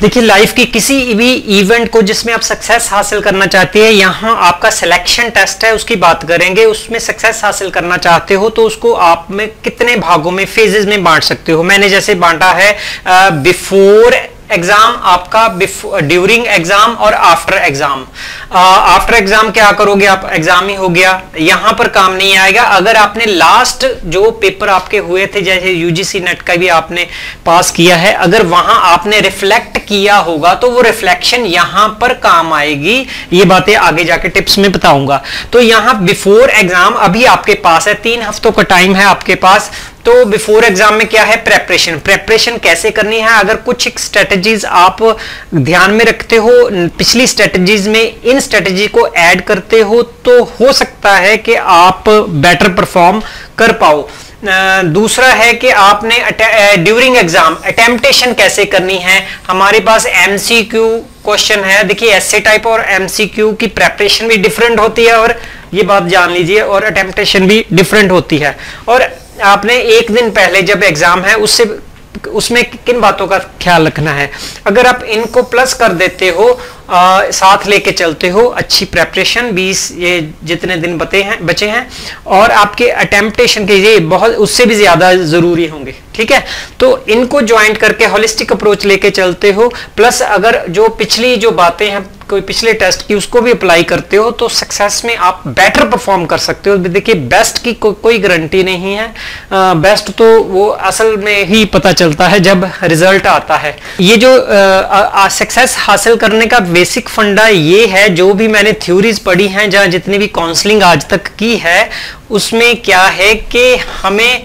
देखिए लाइफ की किसी भी इवेंट को जिसमें आप सक्सेस हासिल करना चाहते हैं, यहाँ आपका सिलेक्शन टेस्ट है उसकी बात करेंगे। उसमें सक्सेस हासिल करना चाहते हो तो उसको आप में कितने भागों में, फेजेस में बांट सकते हो। मैंने जैसे बांटा है बिफोर एग्जाम आपका, ड्यूरिंग एग्जाम और आफ्टर एग्जाम। आफ्टर एग्जाम क्या करोगे आप, एग्जाम ही हो गया, यहां पर काम नहीं आएगा। अगर आपने लास्ट जो पेपर आपके हुए थे, जैसे यूजीसी नेट का भी आपने पास किया है, अगर वहां आपने रिफ्लेक्ट किया होगा तो वो रिफ्लेक्शन यहां पर काम आएगी। ये बातें आगे जाके टिप्स में बताऊंगा। तो यहां बिफोर एग्जाम अभी आपके पास है, 3 हफ्तों का टाइम है आपके पास। तो बिफोर एग्जाम में क्या है, प्रेपरेशन। प्रेपरेशन कैसे करनी है, अगर कुछ स्ट्रेटजीज आप ध्यान में रखते हो, पिछली स्ट्रेटजीज में इन स्ट्रेटजी को ऐड करते हो तो हो सकता है कि आप बेटर परफॉर्म कर पाओ। दूसरा है कि आपने ड्यूरिंग एग्जाम अटेम्प्टेशन कैसे करनी है। हमारे पास एमसीक्यू क्वेश्चन है। देखिए एस्से टाइप और एमसीक्यू की प्रेपरेशन भी डिफरेंट होती है, और ये बात जान लीजिए, और अटेम्प्टेशन भी डिफरेंट होती है। और आपने एक दिन पहले जब एग्जाम है उसमें किन बातों का ख्याल रखना है। अगर आप इनको प्लस कर देते हो, साथ लेके चलते हो, अच्छी प्रेपरेशन 20 ये जितने दिन बचे हैं और आपके अटेम्प्टेशन के ये बहुत उससे भी ज्यादा जरूरी होंगे, ठीक है। तो इनको ज्वाइंट करके होलिस्टिक अप्रोच लेके चलते हो, प्लस अगर जो पिछली जो बातें हैं कोई पिछले टेस्ट की उसको भी अप्लाई करते हो तो सक्सेस में आप बेटर परफॉर्म कर सकते हो। देखिए बेस्ट की कोई गारंटी नहीं है, बेस्ट तो वो असल में ही पता चलता है जब रिजल्ट आता है। ये जो सक्सेस हासिल करने का बेसिक फंडा ये है, जो भी मैंने थ्योरीज पढ़ी हैं, जहां जितनी भी काउंसलिंग आज तक की है, उसमें क्या है कि हमें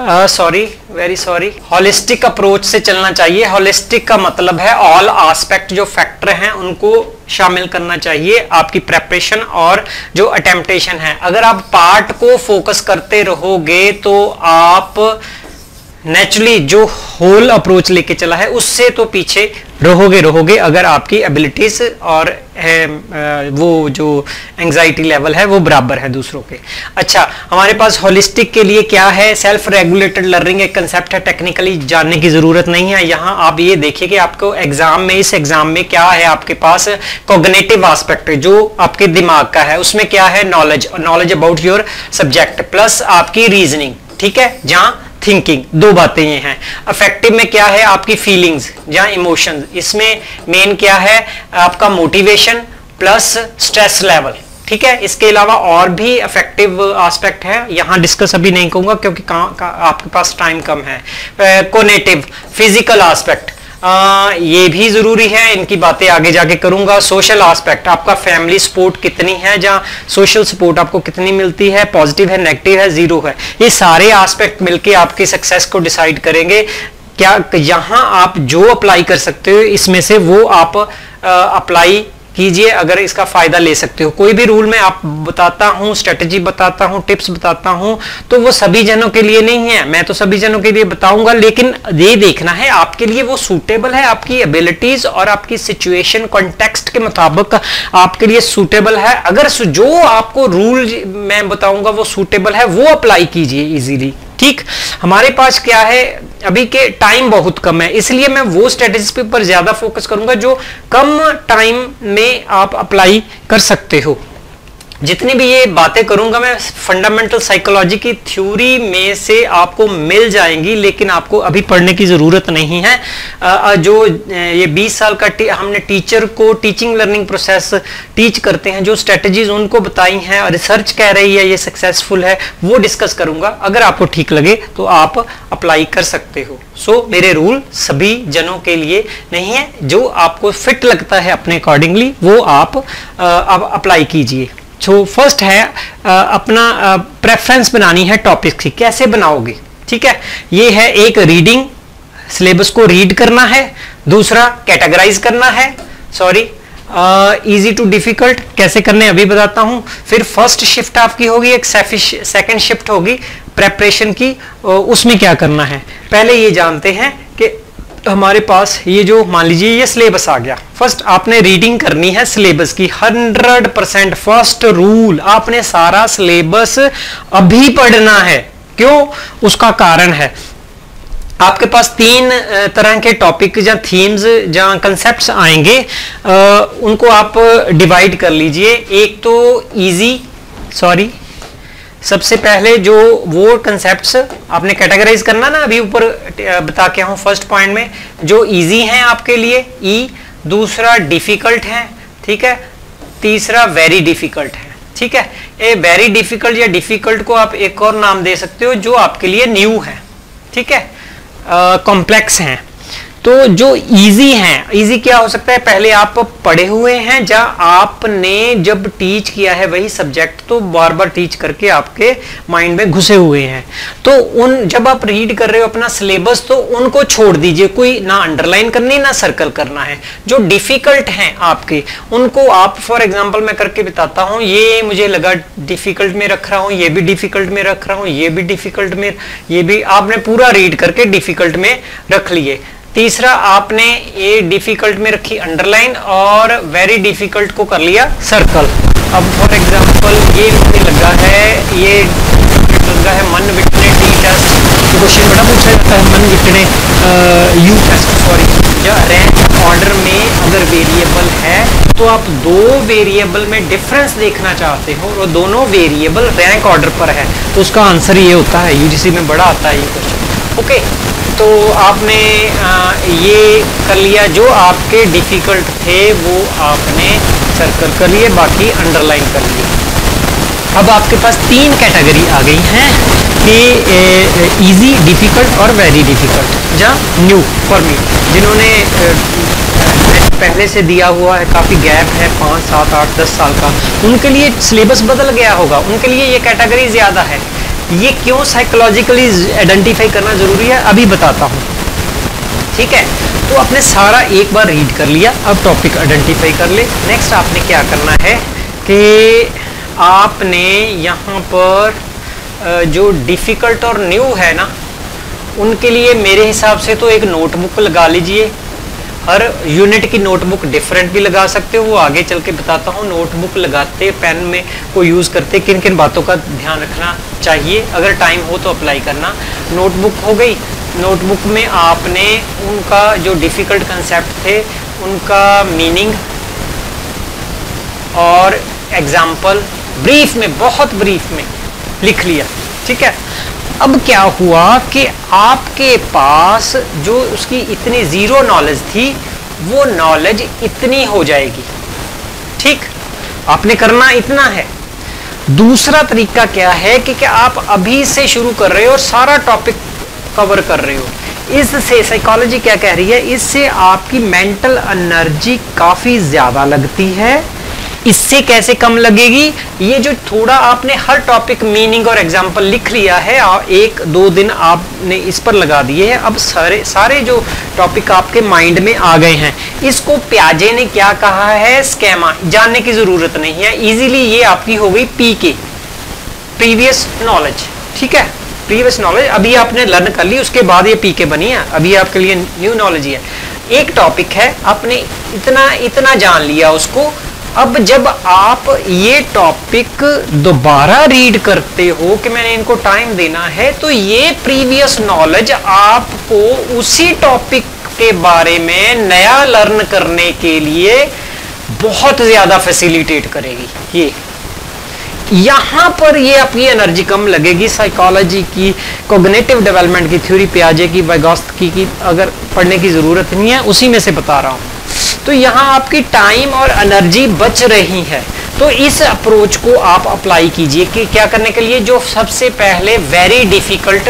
वेरी सॉरी होलिस्टिक अप्रोच से चलना चाहिए। होलिस्टिक का मतलब है ऑल एस्पेक्ट जो फैक्टर हैं उनको शामिल करना चाहिए आपकी प्रेपरेशन और जो अटेम्प्टेशन है। अगर आप पार्ट को फोकस करते रहोगे तो आप नेचुरली जो होल अप्रोच लेके चला है उससे तो पीछे रहोगे अगर आपकी एबिलिटीज और वो जो एंजाइटी लेवल है वो बराबर है दूसरों के। अच्छा, हमारे पास होलिस्टिक के लिए क्या है, सेल्फ रेगुलेटेड लर्निंग एक कंसेप्ट है, टेक्निकली जानने की जरूरत नहीं है। यहाँ आप ये देखिए कि आपको एग्जाम में, इस एग्जाम में क्या है, आपके पास कॉग्निटिव एस्पेक्ट जो आपके दिमाग का है, उसमें क्या है, knowledge about your subject plus आपकी रीजनिंग, ठीक है, जहां थिंकिंग, दो बातें ये हैं। अफेक्टिव में क्या है, आपकी फीलिंग्स या इमोशंस, इसमें मेन क्या है आपका मोटिवेशन प्लस स्ट्रेस लेवल, ठीक है। इसके अलावा और भी अफेक्टिव एस्पेक्ट है, यहां डिस्कस अभी नहीं करूंगा क्योंकि आपके पास टाइम कम है। कोग्निटिव, फिजिकल एस्पेक्ट, ये भी जरूरी है, इनकी बातें आगे जाके करूंगा। सोशल एस्पेक्ट, आपका फैमिली सपोर्ट कितनी है, जहाँ सोशल सपोर्ट आपको कितनी मिलती है, पॉजिटिव है, नेगेटिव है, जीरो है, ये सारे एस्पेक्ट मिलके आपकी सक्सेस को डिसाइड करेंगे। क्या यहाँ आप जो अप्लाई कर सकते हो इसमें से वो आप अप्लाई कीजिए अगर इसका फायदा ले सकते हो। कोई भी रूल मैं आप बताता हूं, स्ट्रेटजी बताता हूं, टिप्स बताता हूं, तो वो सभी जनों के लिए नहीं है। मैं तो सभी जनों के लिए बताऊंगा, लेकिन ये देखना है आपके लिए वो सूटेबल है, आपकी एबिलिटीज और आपकी सिचुएशन कॉन्टेक्स्ट के मुताबिक आपके लिए सूटेबल है। अगर जो आपको रूल मैं बताऊंगा वो सूटेबल है, वो अप्लाई कीजिए इजीली, ठीक। हमारे पास क्या है, अभी के टाइम बहुत कम है, इसलिए मैं वो स्ट्रेटेजीज पे पर ज्यादा फोकस करूंगा जो कम टाइम में आप अप्लाई कर सकते हो। जितनी भी ये बातें करूंगा मैं फंडामेंटल साइकोलॉजी की थ्योरी में से आपको मिल जाएंगी, लेकिन आपको अभी पढ़ने की जरूरत नहीं है। जो ये 20 साल का हमने टीचर को टीचिंग लर्निंग प्रोसेस टीच करते हैं, जो स्ट्रेटजीज उनको बताई हैं और रिसर्च कह रही है ये सक्सेसफुल है, वो डिस्कस करूंगा। अगर आपको ठीक लगे तो आप अप्लाई कर सकते हो। सो मेरे रूल सभी जनों के लिए नहीं है, जो आपको फिट लगता है अपने अकॉर्डिंगली वो आप अप्लाई कीजिए। तो फर्स्ट है अपना प्रेफरेंस बनानी है टॉपिक की, कैसे बनाओगे, ठीक है। ये है एक रीडिंग, सिलेबस को रीड करना है। दूसरा कैटेगराइज करना है, इजी टू डिफिकल्ट कैसे करने अभी बताता हूं। फिर फर्स्ट शिफ्ट आपकी होगी, एक सेकंड शिफ्ट होगी प्रेपरेशन की, उसमें क्या करना है। पहले ये जानते हैं कि हमारे पास ये जो मान लीजिए ये सिलेबस आ गया, फर्स्ट आपने रीडिंग करनी है सिलेबस की 100%। फर्स्ट रूल, आपने सारा सिलेबस अभी पढ़ना है। क्यों? उसका कारण है, आपके पास तीन तरह के टॉपिक या थीम्स जहाँ कंसेप्ट्स आएंगे, उनको आप डिवाइड कर लीजिए। एक तो सबसे पहले जो वो कंसेप्ट्स आपने कैटेगराइज करना ना, अभी ऊपर बता के हूँ फर्स्ट पॉइंट में, जो इजी हैं आपके लिए ई, दूसरा डिफिकल्ट है, ठीक है, तीसरा वेरी डिफिकल्ट है, ठीक है। ये वेरी डिफिकल्ट या डिफिकल्ट को आप एक और नाम दे सकते हो जो आपके लिए न्यू है, ठीक है, कॉम्प्लेक्स हैं। तो जो इजी हैं, इजी क्या हो सकता है, पहले आप पढ़े हुए हैं, जहाँ आपने जब टीच किया है वही सब्जेक्ट तो बार बार टीच करके आपके माइंड में घुसे हुए हैं। तो उन जब आप रीड कर रहे हो अपना सिलेबस तो उनको छोड़ दीजिए, कोई ना अंडरलाइन करनी ना सर्कल करना है। जो डिफिकल्ट हैं आपके उनको आप, फॉर एग्जाम्पल मैं करके बताता हूँ, ये मुझे लगा डिफिकल्ट में रख रहा हूँ, ये भी डिफिकल्ट में रख रहा हूँ, ये भी डिफिकल्ट में, ये भी आपने पूरा रीड करके डिफिकल्ट में रख लिए। तीसरा आपने ये डिफिकल्ट में रखी अंडरलाइन और वेरी डिफिकल्ट को कर लिया सर्कल। अब फॉर एग्जांपल ये मुझे लगा है, ये लगा है मन विटने टी टेस्ट, क्वेश्चन बड़ा पूछा जाता है Mann Whitney U test, sorry, या रैंक ऑर्डर में अगर वेरिएबल है तो आप दो वेरिएबल में डिफरेंस देखना चाहते हो और दोनों वेरिएबल रैंक ऑर्डर पर है, तो उसका आंसर ये होता है, यूजीसी में बड़ा आता है ये क्वेश्चन। ओके, तो आपने ये कर लिया, जो आपके डिफिकल्ट थे वो आपने सर्कल कर लिए, बाकी अंडरलाइन कर लिए। अब आपके पास तीन कैटेगरी आ गई हैं कि इजी, डिफिकल्ट और वेरी डिफिकल्ट, जहाँ न्यू फॉर मी, जिन्होंने पहले से दिया हुआ है, काफ़ी गैप है 5, 7, 8, 10 साल का, उनके लिए सिलेबस बदल गया होगा, उनके लिए ये कैटेगरी ज़्यादा है। ये क्यों साइकोलॉजिकली आइडेंटिफाई करना जरूरी है अभी बताता हूं, ठीक है। तो आपने सारा एक बार रीड कर लिया, अब टॉपिक आइडेंटिफाई कर ले। नेक्स्ट आपने क्या करना है कि आपने यहाँ पर जो डिफिकल्ट और न्यू है ना, उनके लिए मेरे हिसाब से तो एक नोटबुक लगा लीजिए। हर यूनिट की नोटबुक डिफरेंट भी लगा सकते हो, वो आगे चल के बताता हूँ। नोटबुक लगाते पेन में को यूज़ करते किन किन बातों का ध्यान रखना चाहिए, अगर टाइम हो तो अप्लाई करना। नोटबुक हो गई, नोटबुक में आपने उनका जो डिफ़िकल्ट कंसेप्ट थे उनका मीनिंग और एग्जाम्पल ब्रीफ में, बहुत ब्रीफ में लिख लिया, ठीक है। अब क्या हुआ कि आपके पास जो उसकी इतनी जीरो नॉलेज थी वो नॉलेज इतनी हो जाएगी, ठीक। आपने करना इतना है। दूसरा तरीका क्या है कि क्या आप अभी से शुरू कर रहे हो और सारा टॉपिक कवर कर रहे हो। इससे साइकोलॉजी क्या कह रही है, इससे आपकी मेंटल एनर्जी काफी ज्यादा लगती है। इससे कैसे कम लगेगी, ये जो थोड़ा आपने हर टॉपिक मीनिंग और एग्जाम्पल लिख लिया है, 1-2 दिन आपने इस पर लगा दिए हैं, अब सारे जो टॉपिक आपके माइंड में आ गए हैं। इसको प्याजे ने क्या कहा है, स्केमा, जानने की जरूरत नहीं है। इजीली ये आपकी हो गई पीके, प्रीवियस नॉलेज, ठीक है। प्रीवियस नॉलेज अभी आपने लर्न कर ली, उसके बाद ये पीके बनी है, अभी आपके लिए न्यू नॉलेज ही है। एक टॉपिक है, आपने इतना जान लिया उसको। अब जब आप ये टॉपिक दोबारा रीड करते हो कि मैंने इनको टाइम देना है, तो ये प्रीवियस नॉलेज आपको उसी टॉपिक के बारे में नया लर्न करने के लिए बहुत ज्यादा फैसिलिटेट करेगी। ये यहां पर ये आपकी एनर्जी कम लगेगी। साइकोलॉजी की, कॉग्निटिव डेवलपमेंट की थ्योरी, पियाजे की, वाइगोत्स्की की अगर पढ़ने की जरूरत नहीं है, उसी में से बता रहा हूं। तो यहाँ आपकी टाइम और एनर्जी बच रही है। तो इस अप्रोच को आप अप्लाई कीजिए कि क्या करने के लिए, जो सबसे पहले वेरी डिफिकल्ट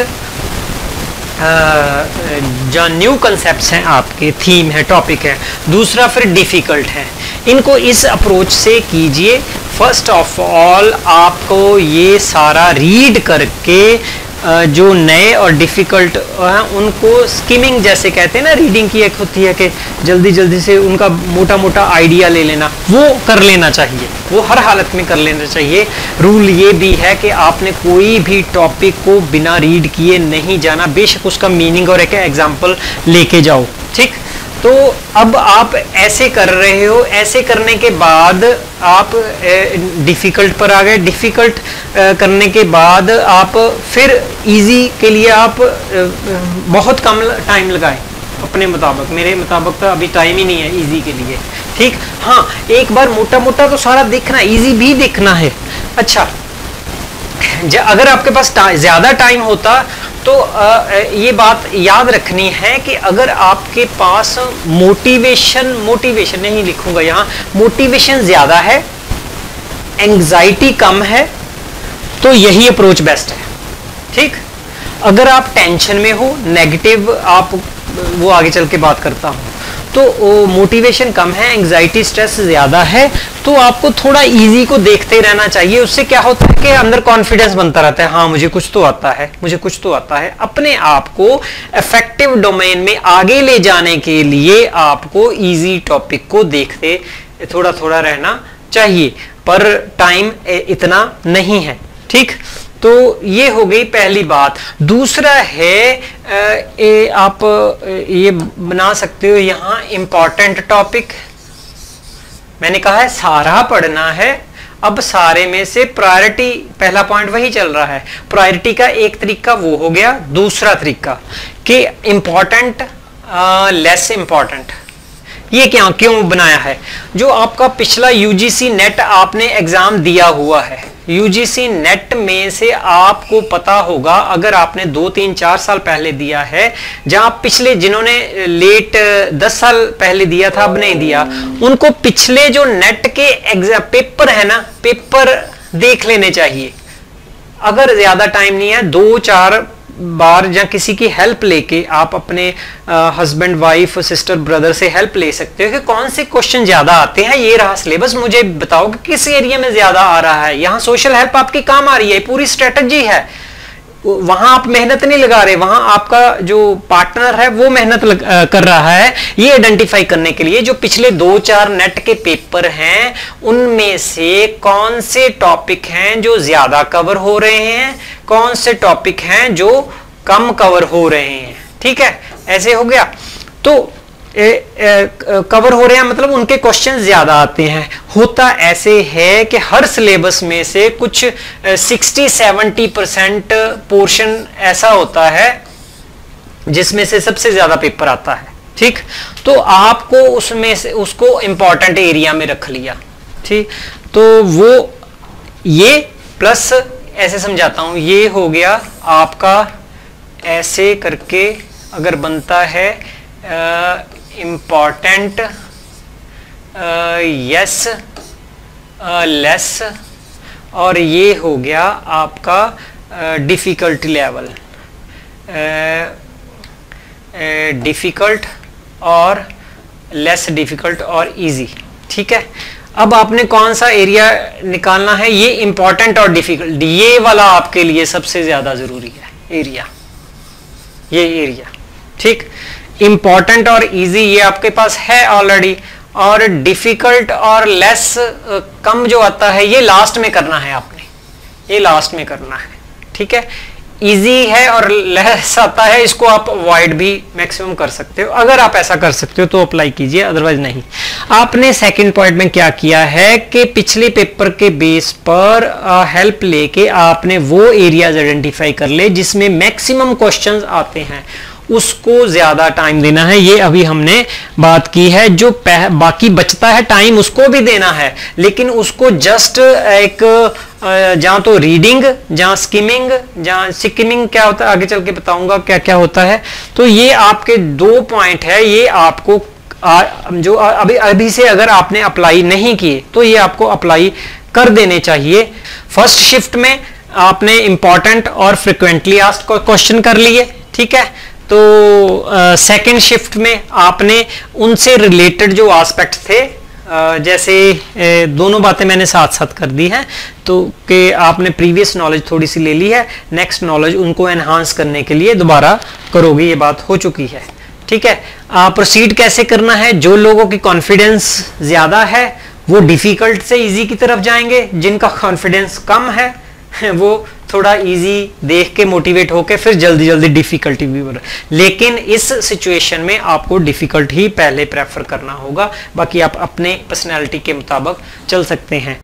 जो न्यू कंसेप्ट्स हैं, आपके थीम है, टॉपिक है, दूसरा फिर डिफिकल्ट है, इनको इस अप्रोच से कीजिए। फर्स्ट ऑफ ऑल आपको ये सारा रीड करके जो नए और डिफिकल्ट हैं उनको स्किमिंग जैसे कहते हैं ना, रीडिंग की एक होती है कि जल्दी जल्दी से उनका मोटा मोटा आइडिया ले लेना, वो कर लेना चाहिए, वो हर हालत में कर लेना चाहिए। रूल ये भी है कि आपने कोई भी टॉपिक को बिना रीड किए नहीं जाना, बेशक उसका मीनिंग और एक एग्जाम्पल लेके जाओ, ठीक। तो अब आप ऐसे कर रहे हो, ऐसे करने के बाद आप डिफिकल्ट पर आ गए, डिफिकल्ट करने के बाद आप फिर इजी के लिए आप बहुत कम टाइम लगाए अपने मुताबिक। मेरे मुताबिक तो अभी टाइम ही नहीं है इजी के लिए, ठीक। हाँ, एक बार मोटा मोटा तो सारा देखना, इजी भी देखना है। अच्छा, अगर आपके पास ज्यादा टाइम होता तो ये बात याद रखनी है कि अगर आपके पास मोटिवेशन नहीं लिखूंगा यहाँ, मोटिवेशन ज्यादा है, एंग्जाइटी कम है, तो यही अप्रोच बेस्ट है, ठीक। अगर आप टेंशन में हो, नेगेटिव आप, वो आगे चल के बात करता हूं, तो मोटिवेशन कम है, एंग्जाइटी स्ट्रेस ज्यादा है, तो आपको थोड़ा इजी को देखते रहना चाहिए। उससे क्या होता है कि अंदर कॉन्फिडेंस बनता रहता है, हाँ मुझे कुछ तो आता है, मुझे कुछ तो आता है। अपने आप को इफेक्टिव डोमेन में आगे ले जाने के लिए आपको इजी टॉपिक को देखते थोड़ा थोड़ा रहना चाहिए, पर टाइम इतना नहीं है, ठीक। तो ये हो गई पहली बात। दूसरा है आप ये बना सकते हो यहाँ इंपॉर्टेंट टॉपिक। मैंने कहा है सारा पढ़ना है, अब सारे में से प्रायोरिटी, पहला पॉइंट वही चल रहा है। प्रायोरिटी का एक तरीका वो हो गया, दूसरा तरीका कि इंपॉर्टेंट लेस इंपॉर्टेंट। ये क्या क्यों बनाया है? जो आपका पिछला यूजीसी नेट आपने एग्जाम दिया हुआ है, यूजीसी नेट में से आपको पता होगा, अगर आपने 2, 3, 4 साल पहले दिया है, जहां पिछले जिन्होंने लेट 10 साल पहले दिया था अब नहीं दिया, उनको पिछले जो नेट के एग्जाम पेपर है ना, पेपर देख लेने चाहिए। अगर ज्यादा टाइम नहीं है, 2-4 बार या किसी की हेल्प लेके आप अपने हस्बैंड, वाइफ, सिस्टर, ब्रदर से हेल्प ले सकते हो कि कौन से क्वेश्चन ज्यादा आते हैं। ये रहा सिलेबस, मुझे बताओ कि किस एरिया में ज्यादा आ रहा है। यहाँ सोशल हेल्प आपकी काम आ रही है, पूरी स्ट्रेटजी है, वहां आप मेहनत नहीं लगा रहे, वहां आपका जो पार्टनर है वो मेहनत कर रहा है ये आइडेंटिफाई करने के लिए। जो पिछले 2-4 नेट के पेपर हैं उनमें से कौन से टॉपिक हैं जो ज्यादा कवर हो रहे हैं, कौन से टॉपिक हैं जो कम कवर हो रहे हैं, ठीक है। ऐसे हो गया, तो कवर हो रहे हैं मतलब उनके क्वेश्चन ज्यादा आते हैं। होता ऐसे है कि हर सिलेबस में से कुछ 60-70% पोर्शन ऐसा होता है जिसमें से सबसे ज्यादा पेपर आता है, ठीक। तो आपको उसमें से उसको इंपॉर्टेंट एरिया में रख लिया, ठीक। तो वो ये प्लस ऐसे समझाता हूं, ये हो गया आपका, ऐसे करके अगर बनता है इम्पॉर्टेंट, यस, लेस, और ये हो गया आपका डिफिकल्टी लेवल, डिफिकल्ट और लेस डिफिकल्ट और इजी, ठीक है। अब आपने कौन सा एरिया निकालना है? ये इंपॉर्टेंट और डिफिकल्ट, ये वाला आपके लिए सबसे ज्यादा जरूरी है एरिया, ये एरिया, ठीक। इंपॉर्टेंट और इजी ये आपके पास है ऑलरेडी, और डिफिकल्ट और लेस कम जो आता है ये लास्ट में करना है आपने, ये लास्ट में करना है, ठीक है। इजी है और लेस आता है, इसको आप अवॉइड भी मैक्सिमम कर सकते हो। अगर आप ऐसा कर सकते हो तो अप्लाई कीजिए, अदरवाइज नहीं। आपने सेकंड पॉइंट में क्या किया है कि पिछले पेपर के बेस पर हेल्प लेके आपने वो एरियाज आइडेंटिफाई कर ले जिसमें मैक्सिमम क्वेश्चंस आते हैं, उसको ज्यादा टाइम देना है। ये अभी हमने बात की है। जो बाकी बचता है टाइम उसको भी देना है, लेकिन उसको जस्ट एक जहां तो रीडिंग, जहां स्किमिंग, जहां स्किमिंग क्या होता है आगे चल के बताऊंगा क्या क्या होता है। तो ये आपके 2 पॉइंट है, ये आपको जो अभी से अगर आपने अप्लाई नहीं किए तो ये आपको अप्लाई कर देने चाहिए। फर्स्ट शिफ्ट में आपने इंपॉर्टेंट और फ्रिक्वेंटली आस्क्ड क्वेश्चन कर लिए, ठीक है। तो सेकंड शिफ्ट में आपने उनसे रिलेटेड जो एस्पेक्ट थे, जैसे दोनों बातें मैंने साथ साथ कर दी हैं, तो कि आपने प्रीवियस नॉलेज थोड़ी सी ले ली है, नेक्स्ट नॉलेज उनको एनहांस करने के लिए दोबारा करोगे, ये बात हो चुकी है, ठीक है। प्रोसीड कैसे करना है? जो लोगों की कॉन्फिडेंस ज्यादा है वो डिफिकल्ट से इजी की तरफ जाएंगे, जिनका कॉन्फिडेंस कम है वो थोड़ा इजी देख के मोटिवेट होके फिर जल्दी जल्दी डिफिकल्टी भी बढ़, लेकिन इस सिचुएशन में आपको डिफिकल्ट ही पहले प्रेफर करना होगा, बाकी आप अपने पर्सनैलिटी के मुताबिक चल सकते हैं।